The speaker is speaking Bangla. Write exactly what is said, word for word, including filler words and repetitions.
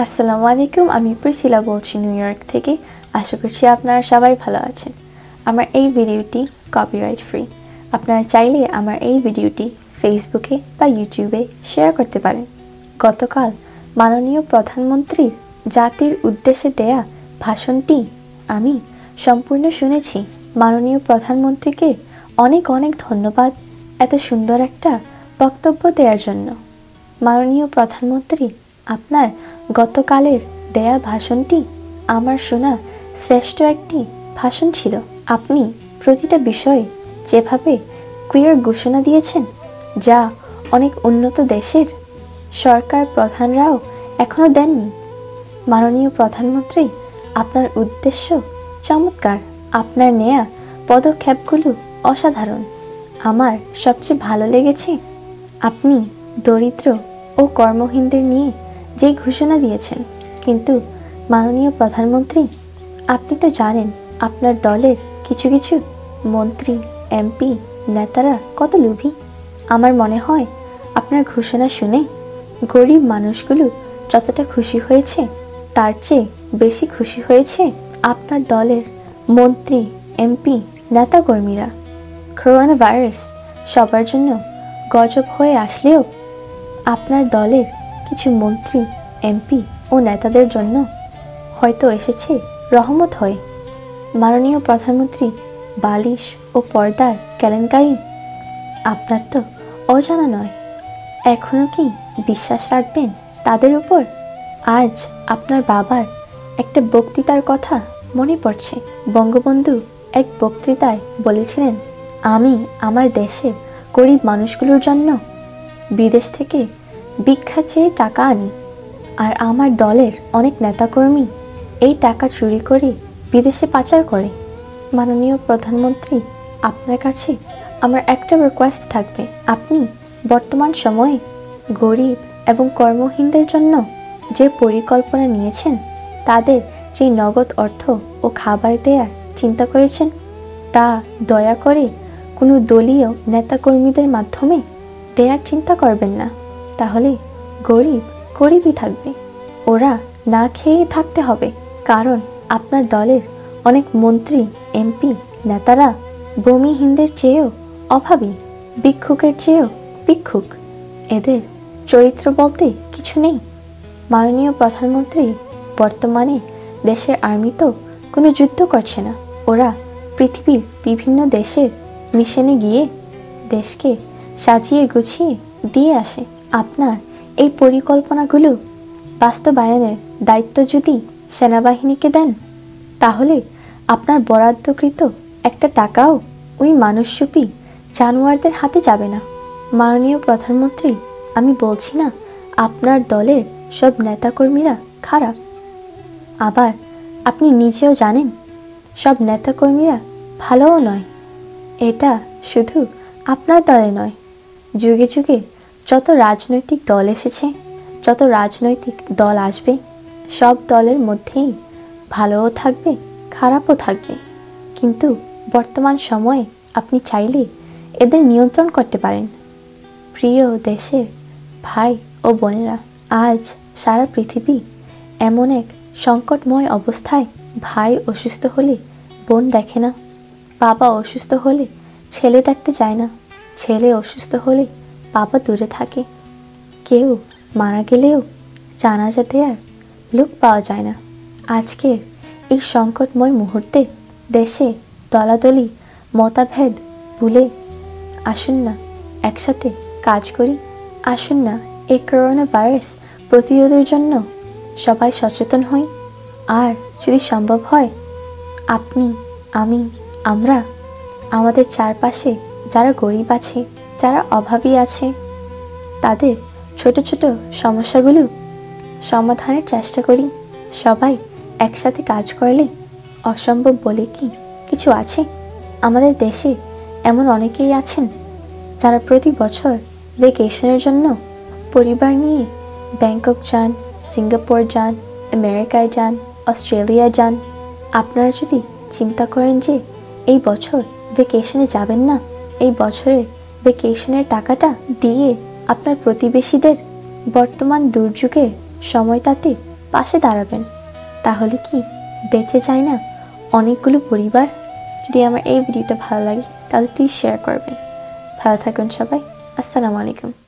আসসালামু আলাইকুম। আমি প্রিসিলা বলছি নিউ ইয়র্ক থেকে। আশা করছি আপনারা সবাই ভালো আছেন। আমার এই ভিডিওটি কপিরাইট ফ্রি। আপনারা চাইলে আমার এই ভিডিওটি ফেসবুকে বা ইউটিউবে শেয়ার করতে পারেন। গতকাল মাননীয় প্রধানমন্ত্রী জাতির উদ্দেশ্যে দেয়া ভাষণটি আমি সম্পূর্ণ শুনেছি। মাননীয় প্রধানমন্ত্রীকে অনেক অনেক ধন্যবাদ এত সুন্দর একটা বক্তব্য দেওয়ার জন্য। মাননীয় প্রধানমন্ত্রী, আপনার গতকালের দেয়া ভাষণটি আমার শোনা শ্রেষ্ঠ একটি ভাষণ ছিল। আপনি প্রতিটা বিষয়ে যেভাবে ক্লিয়ার ঘোষণা দিয়েছেন, যা অনেক উন্নত দেশের সরকার প্রধানরাও এখনও দেননি। মাননীয় প্রধানমন্ত্রী, আপনার উদ্দেশ্য চমৎকার। আপনার নেয়া পদক্ষেপগুলো অসাধারণ। আমার সবচেয়ে ভালো লেগেছে আপনি দরিদ্র ও কর্মহীনদের নিয়ে যে ঘোষণা দিয়েছেন। কিন্তু মাননীয় প্রধানমন্ত্রী, আপনি তো জানেন আপনার দলের কিছু কিছু মন্ত্রী, এমপি, নেতারা কত লোভী। আমার মনে হয় আপনার ঘোষণা শুনে গরিব মানুষগুলো যতটা খুশি হয়েছে, তার চেয়ে বেশি খুশি হয়েছে আপনার দলের মন্ত্রী, এমপি, নেতাকর্মীরা। করোনা ভাইরাস সবার জন্য গজব হয়ে আসলেও আপনার দলের কিছু মন্ত্রী, এমপি ও নেতাদের জন্য হয়তো এসেছে রহমত হয়ে। মাননীয় প্রধানমন্ত্রী, বালিশ ও পর্দার কেলেঙ্কারি আপনার তো অজানা নয়। এখনও কি বিশ্বাস রাখবেন তাদের উপর? আজ আপনার বাবার একটা বক্তৃতার কথা মনে পড়ছে। বঙ্গবন্ধু এক বক্তৃতায় বলেছিলেন, আমি আমার দেশের গরিব মানুষগুলোর জন্য বিদেশ থেকে ভিক্ষা চেয়ে টাকা আনি, আর আমার দলের অনেক নেতাকর্মী এই টাকা চুরি করে বিদেশে পাচার করে। মাননীয় প্রধানমন্ত্রী, আপনার কাছে আমার একটা রিকোয়েস্ট থাকবে। আপনি বর্তমান সময়ে গরিব এবং কর্মহীনদের জন্য যে পরিকল্পনা নিয়েছেন, তাদের যে নগদ অর্থ ও খাবার দেওয়ার চিন্তা করেছেন, তা দয়া করে কোনো দলীয় নেতাকর্মীদের মাধ্যমে দেওয়ার চিন্তা করবেন না। তাহলে গরিব গরিবই থাকবে, ওরা না খেয়েই থাকতে হবে। কারণ আপনার দলের অনেক মন্ত্রী, এমপি, নেতারা ভূমিহীনদের চেয়েও অভাবী, ভিক্ষুকের চেয়েও ভিক্ষুক। এদের চরিত্র বলতে কিছু নেই। মাননীয় প্রধানমন্ত্রী, বর্তমানে দেশের আর্মি তো কোনো যুদ্ধ করছে না। ওরা পৃথিবীর বিভিন্ন দেশের মিশনে গিয়ে দেশকে সাজিয়ে গুছিয়ে দিয়ে আসে। আপনার এই পরিকল্পনাগুলো বাস্তবায়নের দায়িত্ব যদি সেনাবাহিনীকে দেন, তাহলে আপনার বরাদ্দকৃত একটা টাকাও ওই মানুষরূপী জানোয়ারদের হাতে যাবে না। মাননীয় প্রধানমন্ত্রী, আমি বলছি না আপনার দলের সব নেতাকর্মীরা খারাপ। আবার আপনি নিজেও জানেন সব নেতাকর্মীরা ভালোও নয়। এটা শুধু আপনার দলে নয়, যুগে যুগে যত রাজনৈতিক দল এসেছে, যত রাজনৈতিক দল আসবে, সব দলের মধ্যেই ভালোও থাকবে, খারাপও থাকবে। কিন্তু বর্তমান সময়ে আপনি চাইলে এদের নিয়ন্ত্রণ করতে পারেন। প্রিয় দেশের ভাই ও বোনেরা, আজ সারা পৃথিবী এমন এক সংকটময় অবস্থায়। ভাই অসুস্থ হলে বোন দেখে না, বাবা অসুস্থ হলে ছেলে দেখতে যায় না, ছেলে অসুস্থ হলে বাবা দূরে থাকে, কেউ মারা গেলেও জানাজা দেওয়ার লোক পাওয়া যায় না। আজকের এই সংকটময় মুহূর্তে দেশে দলাদলি মতভেদ ভুলে আসুন না একসাথে কাজ করি। আসুন না এই করোনা ভাইরাস প্রতিরোধের জন্য সবাই সচেতন হই। আর যদি সম্ভব হয়, আপনি, আমি, আমরা আমাদের চারপাশে যারা গরিব আছে, যারা অভাবী আছে, তাদের ছোট ছোট সমস্যাগুলো সমাধানের চেষ্টা করি। সবাই একসাথে কাজ করলে অসম্ভব বলে কি কিছু আছে? আমাদের দেশে এমন অনেকেই আছেন যারা প্রতি বছর ভ্যাকেশনের জন্য পরিবার নিয়ে ব্যাংকক যান, সিঙ্গাপুর যান, আমেরিকায় যান, অস্ট্রেলিয়া যান। আপনারা যদি চিন্তা করেন যে এই বছর ভ্যাকেশনে যাবেন না, এই বছরের ভ্যাকেশনের টাকাটা দিয়ে আপনার প্রতিবেশীদের বর্তমান দুর্যোগের সময়টাতে পাশে দাঁড়াবেন, তাহলে কি বেঁচে যায় না অনেকগুলো পরিবার? যদি আমার এই ভিডিওটা ভালো লাগে তাহলে প্লিজ শেয়ার করবেন। ভালো থাকুন সবাই। আসসালামু আলাইকুম।